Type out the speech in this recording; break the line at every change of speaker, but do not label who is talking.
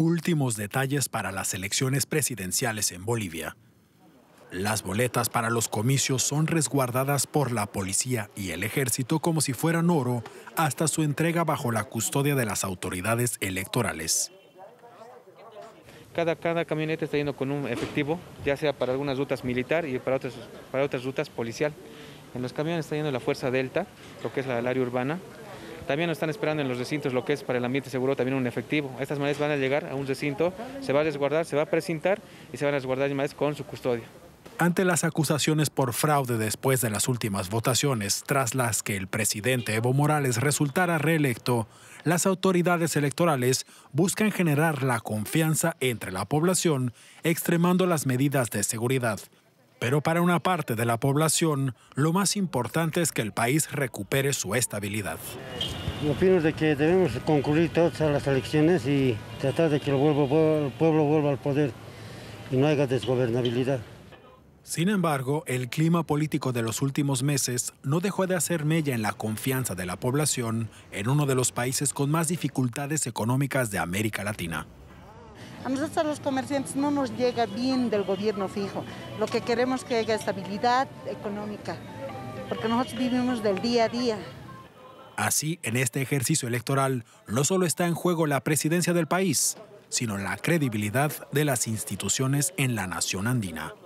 Últimos detalles para las elecciones presidenciales en Bolivia. Las boletas para los comicios son resguardadas por la policía y el ejército como si fueran oro hasta su entrega bajo la custodia de las autoridades electorales.
Cada camioneta está yendo con un efectivo, ya sea para algunas rutas militar y para otras rutas policial. En los camiones está yendo la Fuerza Delta, lo que es el área urbana. También nos están esperando en los recintos, lo que es para el ambiente seguro, también un efectivo. Estas maneras van a llegar a un recinto, se va a resguardar, se va a precintar y se van a resguardar con su custodia.
Ante las acusaciones por fraude después de las últimas votaciones, tras las que el presidente Evo Morales resultara reelecto, las autoridades electorales buscan generar la confianza entre la población, extremando las medidas de seguridad. Pero para una parte de la población, lo más importante es que el país recupere su estabilidad.
Yo opino de que debemos concluir todas las elecciones y tratar de que el pueblo vuelva al poder y no haya desgobernabilidad.
Sin embargo, el clima político de los últimos meses no dejó de hacer mella en la confianza de la población en uno de los países con más dificultades económicas de América Latina.
A nosotros los comerciantes no nos llega bien del gobierno fijo. Lo que queremos es que haya estabilidad económica, porque nosotros vivimos del día a día.
Así, en este ejercicio electoral, no solo está en juego la presidencia del país, sino la credibilidad de las instituciones en la nación andina.